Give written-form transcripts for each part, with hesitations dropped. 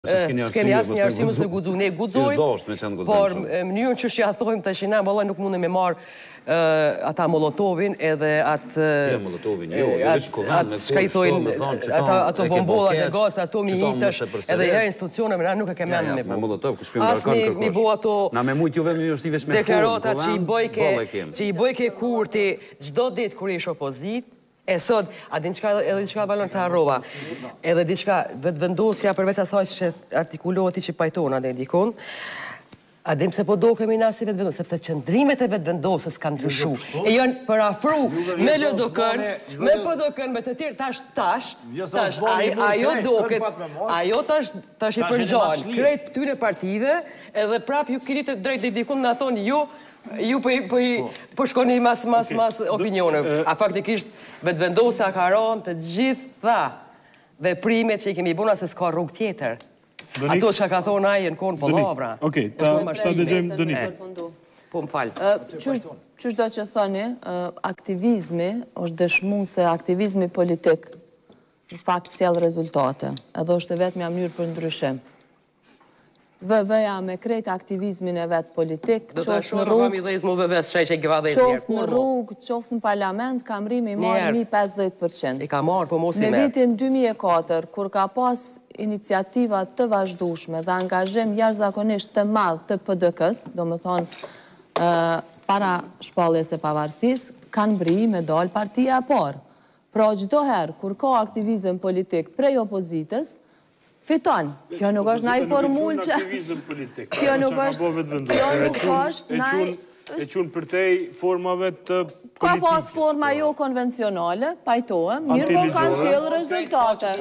S'kemi asë një arsimus në gudzo. Ne gudzojmë, por mënyrën që shjathojmë të shina, vëllaj nuk mundë me marë ata Molotovin edhe atë... Jo, Molotovin, jo, veç Kovan, me thosht, ato bombollat e gaz, ato mijitësh, edhe herë institucioneve, na nuk e kemë me për. Molotov, ku s'pjëm Balkan kërkosh. Mi bo ato... Na me mujtë juve me jështivesh me deklarata që i bojke Kurti gjdo ditë kur ish opozit, e sot, a din qka edhe diçka valon se harrova, edhe diçka vetëvendosja përveç asaj që artikulohet i që pajtona dhe ndikon, a dim se po do kemi nasi vetëvendosë, sepse qëndrimet e vetëvendosës kanë ndryshu, e janë përafru me lëdokën, me pëdokën, me të tjerë, tash, ajo doket, ajo tash i përgjanë, krejt tyre partive, edhe prap ju kini të drejt dhe dikun në thonë, ju po shkoni mas opinione. A faktikisht vetëvendosja ka rënë të gjitha veprimet që i kemi buna se s'ka rrugë tjetër. Ato që ka thonë aje në konë pëllavra. Okej, ta dëgjojmë Donitë. Po më falë. Qështë do që thoni, aktivizmi është dëshmu se aktivizmi politik në fakt sjell rezultate, edhe është vetë mja mënyrë për ndryshim. VV-ja me krejt aktivizmin e vetë politik, qoftë në rrugë, qoftë në parlament, kam rrimi marrë 50%. I ka marrë, po mos i merë. Në vitin 2004, kur ka pas iniciativa të vazhdushme dhe angazhim jashtëzakonisht të madh të PDK-s, do më thonë para shpalljes e pavarësisë, kanë bri me dalë partia e parë. Pra çdo herë kur ka aktivizëm politik prej opozitës, fiton. Kjo nuk është naj formull që... Kjo nuk është naj... E qunë për tej formave të politike. Ka pas forma jo konvencionale, pajtohem, mirë po kanë sjellë rezultate.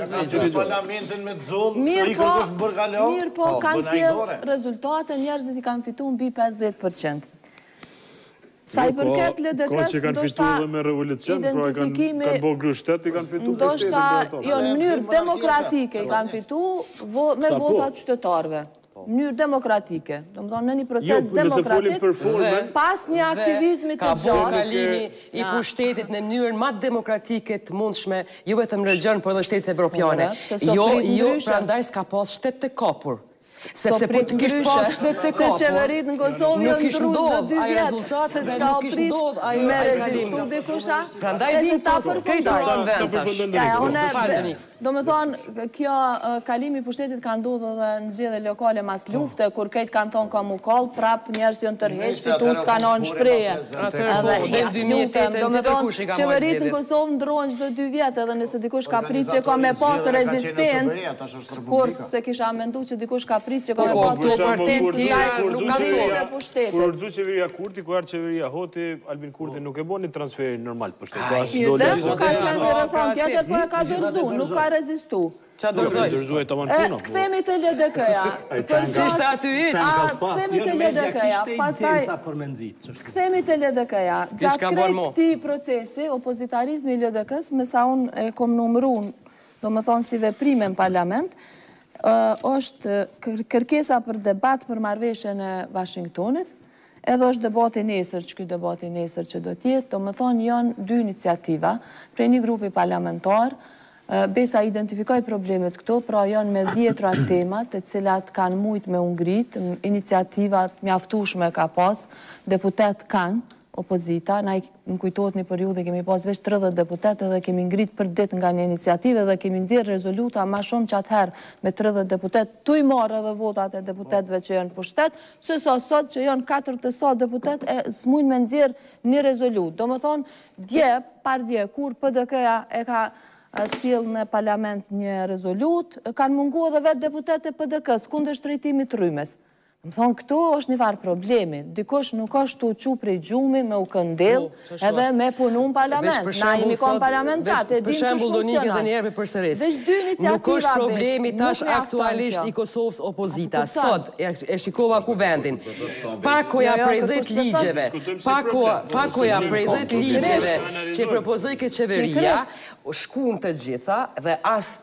Mirë po kanë sjellë rezultate, njerëzit i kanë fitu mbi 50%. Sa i përket LDK-s, kanë fitu edhe me revolucion, pra kanë bo grështet, i kanë fitu ndoshta, jo, në mënyrë demokratike i kanë fitu me votat qytetarve. Në mënyrë demokratike. Do më thonë, në një proces demokratik, pas një aktivizmi të gjatë. Ka bo kalimi i pushtetit në mënyrën ma demokratike të mundshme, ju vetëm rëgjën për dhe shtetet evropiane. Jo, prandaj s'ka pas shtet të kapur. Sepse po të kishtë pas shtet të kapur, se qeverit në Kosovë jënë ndruz në 2 vjetë, se qka oprit me rezistu dikusha, e se ta përfundojnë. Do me thonë, kjo kalimi pushtetit ka ndodhë dhe në zjedhe lokale mas lufte, kur krejt kanë thonë ka mu kallë, prap njerës jënë tërheq, fitus ka në në shpreje. Do me thonë, qeverit në Kosovë ndrojnë qdo 2 vjetë, edhe nëse dikush ka prit që ka me pas rezistencë, kur se kisha mendu që dikush ka prit që ka me pas rezistencë, nuk ka prit e pushtetit. Kur rëgju qeveria Kurti, ku arë qeveria Hoti, Albin Kurti nuk e bo një transferi normal për shtetit. Nuk ka qenë një rëthon tjetër, po e ka dërzu, nuk ka rezistu. Qa dërzoj? Këthemi të LDK-ja. Sishtë aty itë. Këthemi të LDK-ja. Këthemi të LDK-ja. Gjatë krejt këti procesi, opozitarizmi LDK-s, me sa unë e kom numru, do më thonë si veprime në parlament, është kërkesa për debat për marrëveshjen e Washingtonit, edhe është debati nesër, që këtë debati nesër që do tjetë, do më thonë janë 2 iniciativa prej një grupi parlamentar, besa identifikoj problemet këto, pra janë me 10 temat, të cilat kanë mujtë me ungrit, iniciativat mjaftushme ka pas, deputet kanë, opozita, na i më kujtojt një periudhe kemi pas veç 30 deputet dhe kemi ngrit për dit nga një iniciative dhe kemi ndirë rezoluta ma shumë që atëherë me 30 deputet, tu i marë edhe votat e deputetve që janë pushtet, se sa sot që janë 4 të sa deputet e s'mujnë me ndirë një rezolut. Do më thonë, par dje, kur PDK-ja e ka sjell në parlament një rezolut, kanë mungu edhe vetë deputete PDK-s, kundër shtrejtimit rrymes. Më thonë, këtu është një farë problemi. Dikush nuk është të qu prej gjumi me u këndel edhe me punu në parlament. Na jemi konë parlament qatë, e dim që shfunksionan. Vesh 2 iniciativa nuk është problemi tash aktualisht i Kosovës opozita. Sot e shikova ku vendin. Pakoja prej 10 ligjeve, pakoja prej 10 ligjeve që propozoj këtë qeveria, shkun të gjitha dhe as